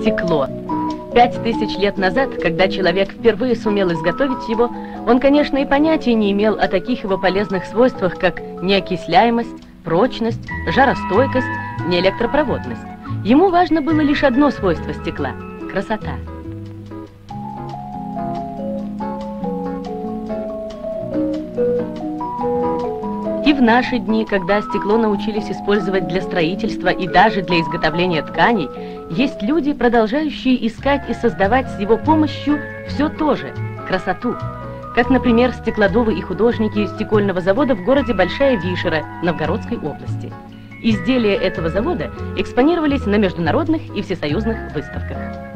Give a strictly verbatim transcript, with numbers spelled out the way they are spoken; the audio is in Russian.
стекло. Пять тысяч лет назад, когда человек впервые сумел изготовить его, он, конечно, и понятия не имел о таких его полезных свойствах, как неокисляемость, прочность, жаростойкость, неэлектропроводность. Ему важно было лишь одно свойство стекла – красота. И в наши дни, когда стекло научились использовать для строительства и даже для изготовления тканей, есть люди, продолжающие искать и создавать с его помощью все то же – красоту. Как, например, стеклодувы и художники стекольного завода в городе Большая Вишера Новгородской области. Изделия этого завода экспонировались на международных и всесоюзных выставках.